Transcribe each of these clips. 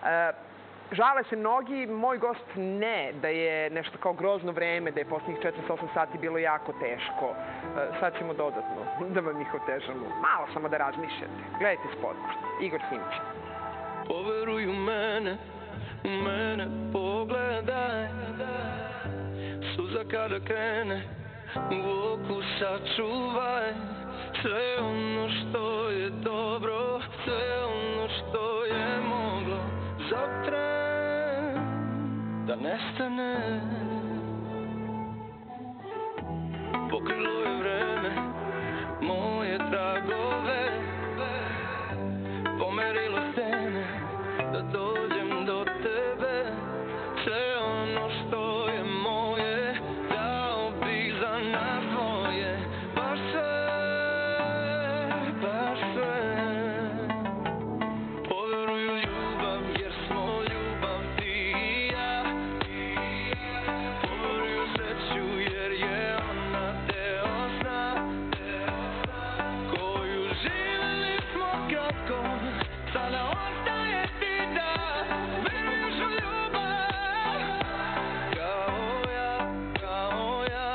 Žale se mnogi, moj gost ne, da je nešto kao grozno vreme, da je posljednjih 48 sati bilo jako teško. Sad ćemo dodatno da vam ih otežamo. Malo samo da razmišljate. Gledajte spot. Igor Simić. Poveruj u mene pogledaj. Suza kada krene, u oku sačuvaj. Sve ono što je dobro, sve ono što je moglo zatre da nestane. Pokrilo je vreme moje tragove, pomerilo stene da dođem do tebe. Sve ono što je moje dao bih za nas dvoje. Baš sve, baš sve. Poveruj u ljubav jer smo ljubav ti i ja. Poveruj u sreću jer je ona deo sna koju živjeli smo kratko. Sada ostaje ti da veruješ u ljubav kao ja, kao ja.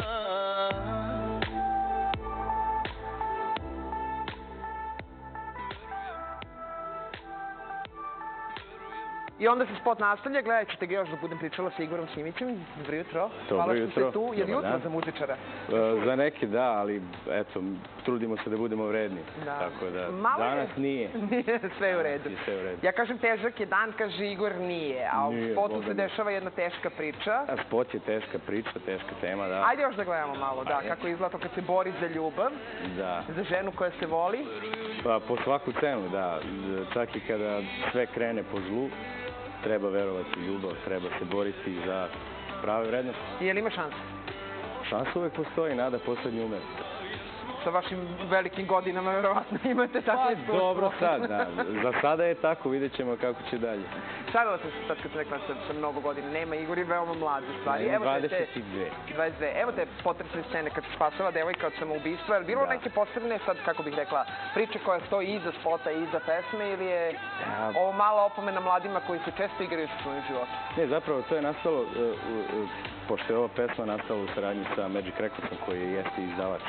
I onda se spot nastavlja, gledat ćete ga još da budem pričala sa Igorom Simićem. Dobro jutro. Hvala što ste tu. Je li jutro za muzičara? Za neki da, ali eto, trudimo se da budemo vredni. Tako da, danas nije. Sve je u redu. Ja kažem težak je dan, kaže Igor nije. A u spotu se dešava jedna teška priča. Spot je teška priča, teška tema, da. Ajde još da gledamo malo, da, kako izgleda to kad se bori za ljubav. Da. Za ženu koja se voli. Pa po svaku cenu, da. Čak i kada sve krene po zlu, treba verovati u ljubav, treba se boriti za prave vrednosti. I je li ima šanse? Šansa uvek postoji, nada poslednji umer. Sa vašim velikim godinama, verovatno, imate tako iskustvo. Dobro sad, da. Za sada je tako, vidjet ćemo kako će dalje. Šalila sam se sad kad sam rekla sa mnogo godina. Nema, Igor je veoma mlad u stvari. 22. 22. Evo te potresne scene kad se spasava devojka od samoubistva. Je li bilo neke posebne, sad kako bih rekla, priče koja stoji iza spota i iza pesme ili je ovo mala opomena mladima koji se često igraju sa svojim životom? Ne, zapravo to je nastalo, pošto je ova pesma nastala u saradnji sa Magic Recordsom koji jeste izdavač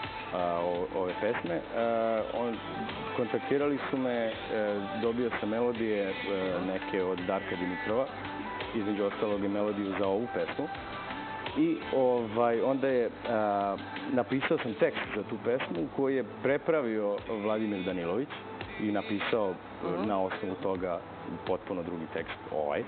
ove pesme. Kontaktirali su me, dobio sam melodije neke od Darka Dimitrova, između ostalog i melodiju za ovu pesmu. I onda je napisao sam tekst za tu pesmu koji je prepravio Vladimir Danilović i napisao na osnovu toga potpuno drugi tekst ovaj.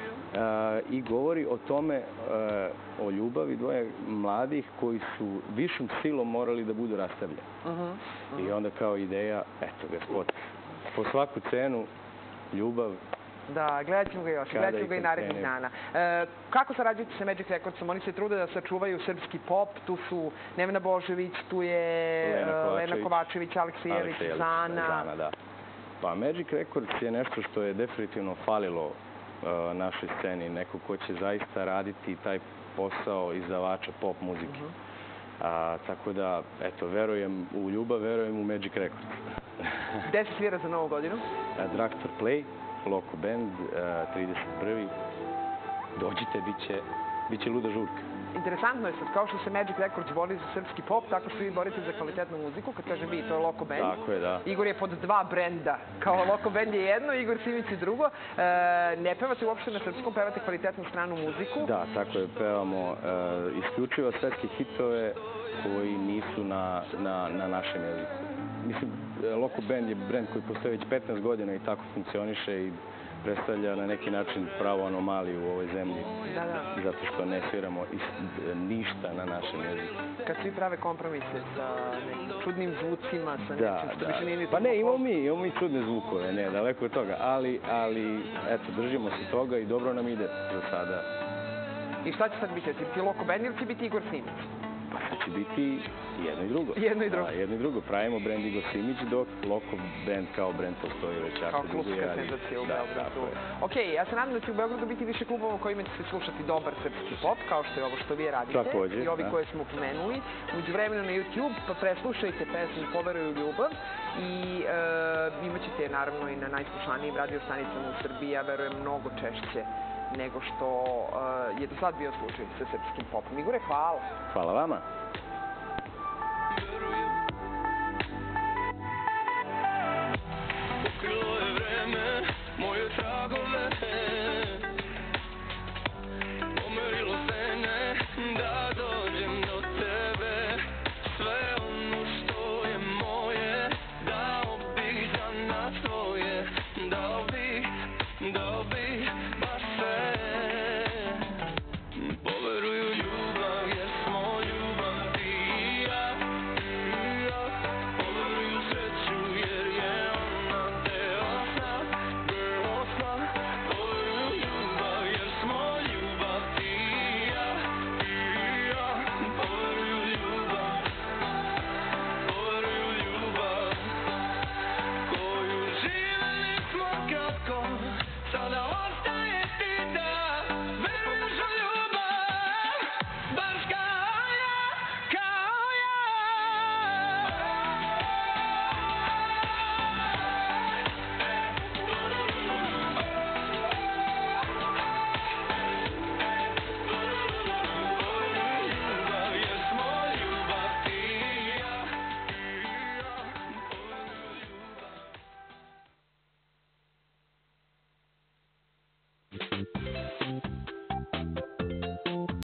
I govori o tome, o ljubavi dvoje mladih koji su višom silom morali da budu rastavljeni. I onda kao ideja, eto ga spot, po svaku cenu, ljubav. Da, gledat ćemo ga još, gledat ćemo ga i narednih dana. Kako sarađujete sa Magic Recordsom? Oni se trude da sačuvaju srpski pop, tu su Nevena Božević, tu je Lena Kovačević, Aleksijević, Zana. Pa Magic Records je nešto što je definitivno falilo našoj sceni, neko ko će zaista raditi taj posao izdavača pop muzike. Tako da, eto, verujem u ljubav, verujem u Magic Records. Gde se svira za novu godinu? Drugstore Play, Loco Band, 31. Dođite, bit će luda žurka. Interesantno je sad, kao što se Magic Records bori za srpski pop, tako što vi borite za kvalitetnu muziku. Kad kažem vi, to je Loco Band. Tako je, da. Igor je pod dva brenda. Kao Loco Band je jedno, Igor Simić je drugo. Ne pevate uopšte na srpskom, pevate kvalitetnu stranu muziku. Da, tako je. Pevamo isključivo svetske hitove koji nisu na našem jeziku. Mislim, Loco Band je brend koji postoji već 15 godina i tako funkcioniše i predstavlja na neki način pravu anomaliju u ovoj zemlji. Zato što ne sviramo ništa na našem jeziku. Kad svi prave kompromise sa nekim čudnim zvucima, sa nečim što više nije ni... Pa ne, imamo mi čudne zvukove, ne, daleko od toga, ali eto, držimo se toga i dobro nam ide za sada. I šta će sad biti? Će biti Loco Band ili će biti Igor Simić? Pa sad će biti jedno i drugo. Jedno i drugo. Jedno i drugo. Pravimo brend Igor Simić, dok Loco Band kao brend postoji već jako dugo. Kao klubska senzacija u Beogradu. Okej, ja se nadam da će u Beogradu biti više klubova u kojima će se slušati dobar srpski pop, kao što je ovo što vi radite. I ovi koje smo pomenuli. Uđu vremena na YouTube, pa preslušajte pesmu Poveruj u ljubav. i imat ćete je naravno i na najslušanijim radio stanicama u Srbiji, ja verujem mnogo češće nego što je do sad bio slučaj sa srpskim popom. Igore, hvala. Hvala vama. Vjerujem.